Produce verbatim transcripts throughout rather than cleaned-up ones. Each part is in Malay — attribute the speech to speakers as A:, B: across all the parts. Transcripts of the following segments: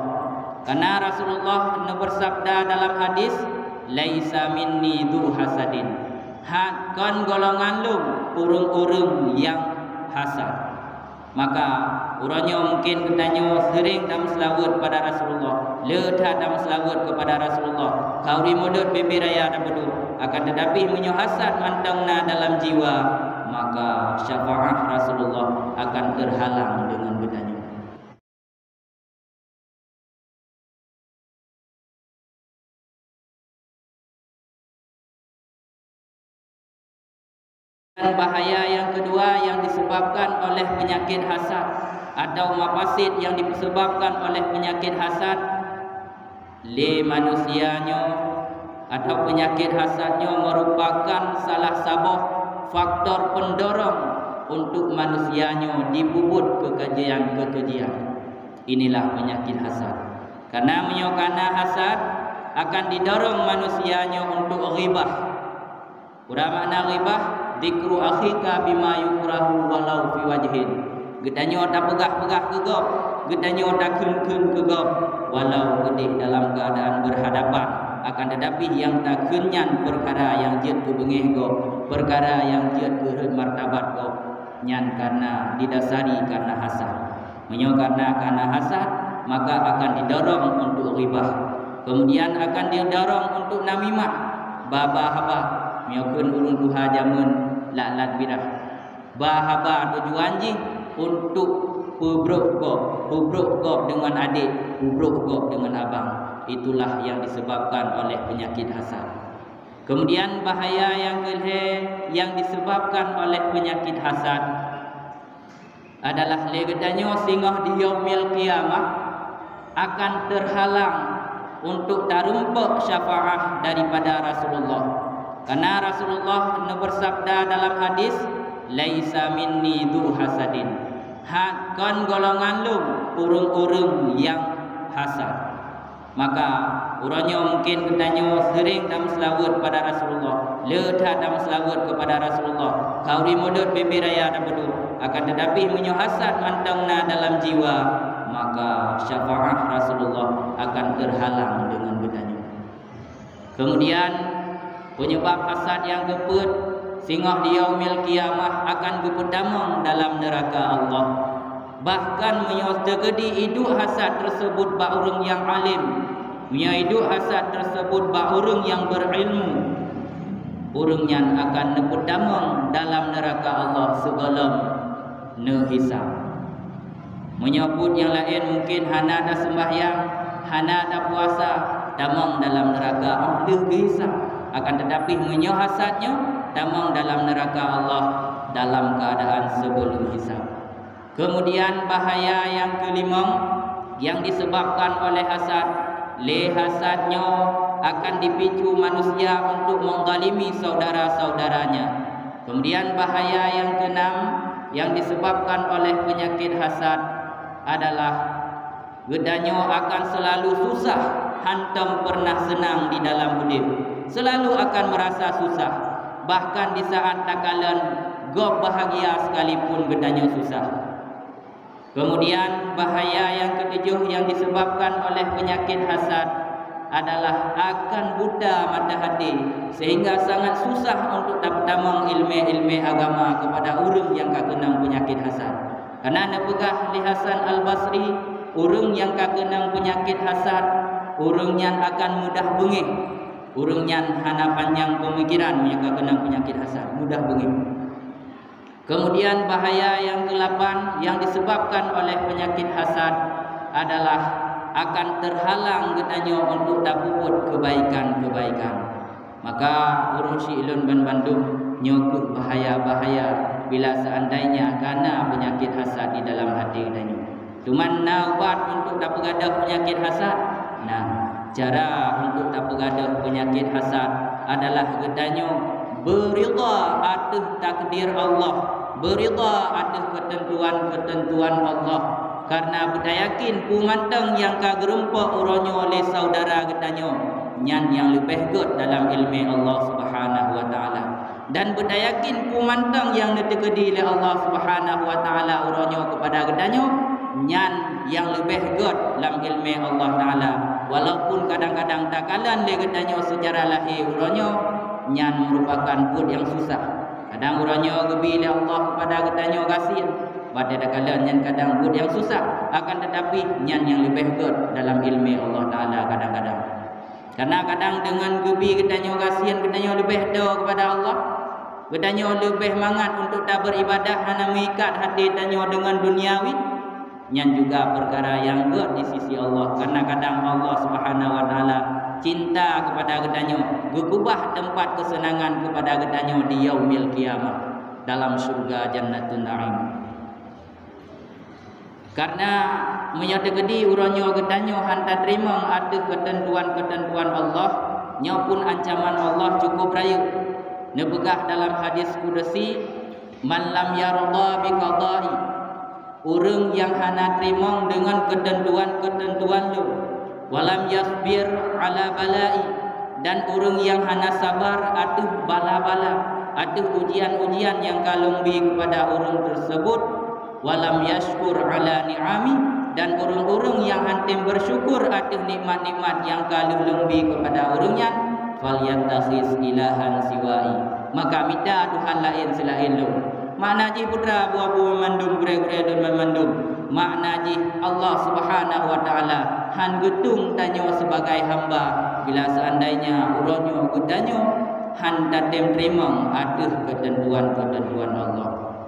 A: Karena Rasulullah bersabda dalam hadis, laisa minni du hasadin, had kon golongan lu urung-urung yang hasad. Maka urangnya mungkin katanya sering dalam selawat pada Rasulullah, letak dalam selawat kepada Rasulullah, kauri modot bebi raya dan bedu, akan tetapi menyo hasad mantangna dalam jiwa, maka syafaat Rasulullah akan terhalang dengan bedanya. Dan bahaya yang kedua yang disebabkan oleh penyakit hasad atau mafasid yang disebabkan oleh penyakit hasad, le manusianya atau penyakit hasadnya merupakan salah satu faktor pendorong untuk manusianya dibubut kekejian-kekejian. Inilah penyakit hasad. Karena menyokana hasad akan didorong manusianya untuk ghibah. Ura makna ghibah, dikru akhika bima yukrahu walau fi wajhin. Gedanyo tak pegah-pegah kegop, gedanyo tak kun-kun kegop, walau gede dalam keadaan berhadapan. Akan tetapi yang tak kenyan perkara yang jiat ku bengih gop, perkara yang jiat ku martabat gop, nyan karena didasari karena hasad. Menyo karena karena hasad, maka akan didorong untuk ghibah. Kemudian akan didorong untuk namimah, baba-haba, miokun urung duha jamun laklat bidah. Bahaba tujuan ji untuk pubruk gop, pubruk gop dengan adik, pubruk gop dengan abang. Itulah yang disebabkan oleh penyakit hasad. Kemudian bahaya yang kedua yang disebabkan oleh penyakit hasad adalah legedanyo singoh di yaumil qiyamah akan terhalang untuk tarumpuk syafaat daripada Rasulullah. Karena Rasulullah bersabda dalam hadis, laisa minni du hasadin, had kon golongan lu urung-urung yang hasad. Maka urangnya mungkin katanya sering dalam selawat pada Rasulullah, letak dalam selawat kepada Rasulullah, kauri modot bebi raya dan bedu, akan tetapi menyo hasad mantangna dalam jiwa, maka syafaat Rasulullah akan terhalang dengan bedanya. Kemudian penyebab hasad yang keput singoh di yaumil qiyamah akan kepedamang dalam neraka Allah. Bahkan menyos tegedi hidup hasad tersebut ba urang yang alim, nya hidup hasad tersebut ba urang yang berilmu, urang yang akan nepedamang dalam neraka Allah segala ne hisab. Menyebut yang lain mungkin hana ada sembahyang, hana ada puasa, damang dalam neraka Allah hisab. Akan tetapi menyo hasadnya damang dalam neraka Allah dalam keadaan sebelum hisab. Kemudian bahaya yang kelima yang disebabkan oleh hasad, le hasadnya akan dipicu manusia untuk menzalimi saudara-saudaranya. Kemudian bahaya yang keenam yang disebabkan oleh penyakit hasad adalah gedanyo akan selalu susah, hantam pernah senang di dalam hidup. Selalu akan merasa susah, bahkan di saat takalan gop bahagia sekalipun gedanyo susah. Kemudian bahaya yang ketujuh yang disebabkan oleh penyakit hasad adalah akan buta mata hati, sehingga sangat susah untuk dapat ilmu-ilmu agama kepada orang yang kakenang penyakit hasad. Karena nepegah li Hasan Al-Basri, orang yang kakenang penyakit hasad, orang yang akan mudah bengih, orang yang hana panjang pemikiran yang kakenang penyakit hasad, mudah bengih. Kemudian bahaya yang kedelapan yang disebabkan oleh penyakit hasad adalah akan terhalang gedanyo untuk dapuput kebaikan-kebaikan. Maka urung Syilun ban Bandung nyokut bahaya-bahaya bila seandainya karena penyakit hasad di dalam hati gedanyo. Cuman naubat untuk dapat gadah penyakit hasad. Nah, cara untuk dapat gadah penyakit hasad adalah gedanyo berida atas takdir Allah, berida atas ketentuan-ketentuan Allah. Karena berdayakin pumantang yang kagerumpa uronyo oleh saudara gedanyo nyan yang lebih good dalam ilmu Allah Subhanahu wa taala. Dan berdayakin pumantang yang ditegedi oleh Allah Subhanahu wa taala uronyo kepada gedanyo nyan yang lebih god dalam ilmu Allah Ta'ala. Walaupun kadang-kadang takalan dia katanya secara lahir uranyo nyan merupakan god yang susah. Kadang uranyo gebi oleh Allah kepada katanya kasih. Pada takalan nyan kadang god yang susah, akan tetapi nyan yang lebih god dalam ilmu Allah Ta'ala kadang-kadang. Karena kadang dengan gebi katanya kasihan katanya lebih doa kepada Allah, katanya lebih mangat untuk tak beribadah hanya mengikat hati katanya dengan duniawi, yang juga perkara yang god di sisi Allah. Karena kadang Allah Subhanahu Wa Taala cinta kepada katanya, berubah tempat kesenangan kepada katanya di yaumil kiamah dalam surga Jannatun Na'im. Karena menyadari uranyo gedanyo hanta terima ada ketentuan-ketentuan Allah, nya pun ancaman Allah cukup raya. Nebegah dalam hadis kudusi, man lam yarda bi qada'i, orang yang hana terima dengan ketentuan-ketentuan lu, walam yasbir ala bala'i, dan orang yang hana sabar aduh bala-bala, aduh ujian-ujian yang kalungbi kepada orang tersebut, walam yashkur ala ni'ami, dan orang-orang yang antim bersyukur atas nikmat-nikmat yang kalu lembih kepada orangnya, falyattakhis ilahan siwai, maka minta Tuhan lain selain lu. Makna ji putra buah-buah mandum gure-gure dan memandum, makna ji Allah Subhanahu Wa Taala han getung tanyo sebagai hamba bila seandainya uronyo gedanyo han datem terima atas ketentuan-ketentuan Allah.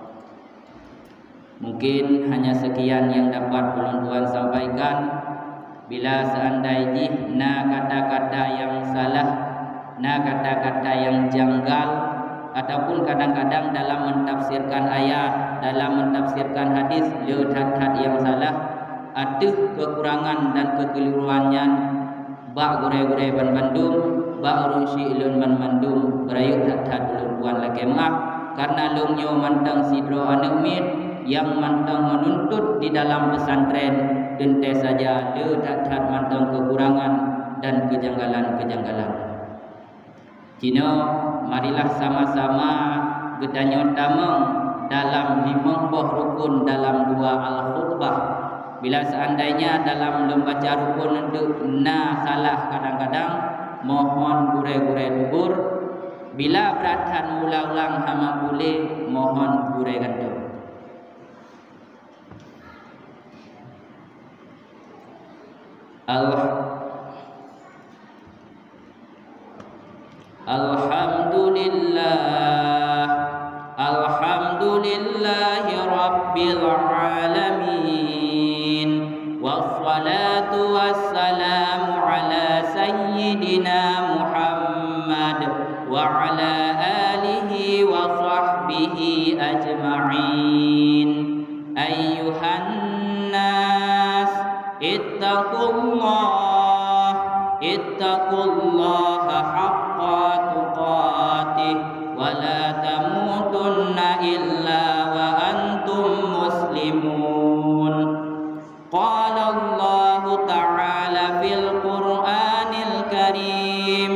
A: Mungkin hanya sekian yang dapat Tuan sampaikan. Bila seandainya na kata-kata yang salah, na kata-kata yang janggal, ataupun kadang-kadang dalam mentafsirkan ayat, dalam mentafsirkan hadis, lehat-hat yang salah, ada kekurangan dan kekeliruannya, bak gure-gure ban bandum, bak rusi ilun ban bandum, berayut hat-hat ulun lagi maaf, karena lungyo mantang sidro anumit yang mantang menuntut di dalam pesantren, dente saja lehat-hat mantang kekurangan dan kejanggalan-kejanggalan. Cino, marilah sama-sama gedanyo tamang dalam lima buah rukun dalam dua al-khutbah. Bila seandainya dalam membaca rukun untuk na salah kadang-kadang, mohon gure-gure tubur. Bila beratan ulang-ulang hama boleh, mohon gure gantung. Alhamdulillah, alhamdulillahi rabbil alamin, wassalatu wassalamu ala sayyidina Muhammad wa ala alihi wa sahbihi ajma'in. Ayyuhan nas, ittaqullah, ittaqullaha haqqa tuqatih, wa la tamutunna illa wa antum muslimun. Qala Allah ta'ala fil Qur'anil Karim,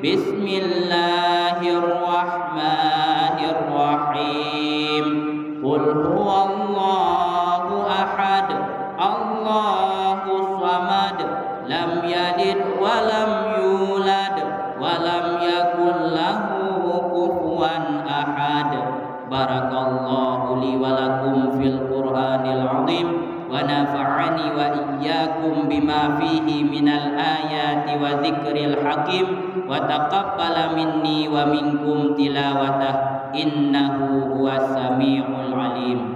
A: bismillahirrahmanirrahim, qul huwallahu ahad, Allahu samad, lam yalid walam yulad walam yakul lahu kufuwan ahad. Barakallahu li walakum fil Qur'anil azim, wa nafa'ani wa iyyakum bima fihi minal ayati wa dzikril hakim, wa taqabbala minni wa minkum tilawatah, innahu huwas samiul alim.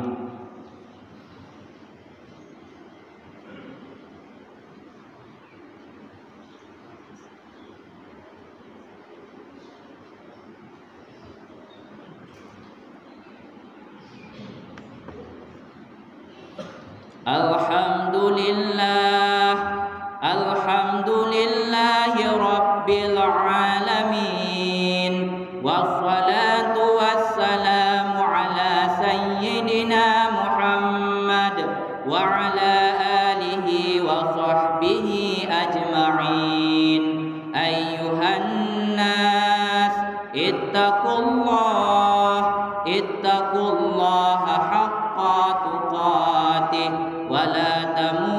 A: Alhamdulillah, alhamdulillahi rabbil alamin, wassalatu wassalamu ala sayyidina Muhammad wa ala alihi wa sahbihi ajma'in. Ayyuhan nas, ittaqullah, ittaqullaha haqqa tuqatih, wa la tamutunna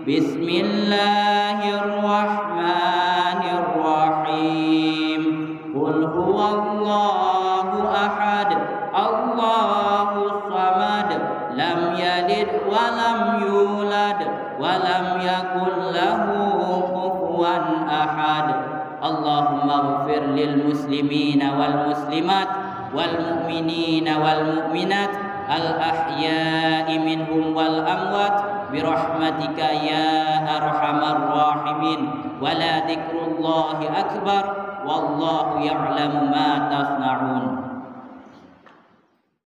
A: Bismillahirrahmanirrahim. Qul huwallahu ahad, Allahus samad, lam yalid wa lam yulad wa lam yakul lahu kufuwan ahad. Allahumma ighfir lil muslimina wal muslimat wal mu'minina wal mu'minat al ahya'i minhum wal amwat birahmatika ya arhamar rahimin. Wala dzikrullahi akbar wallahu ya'lamu ma tasna'un.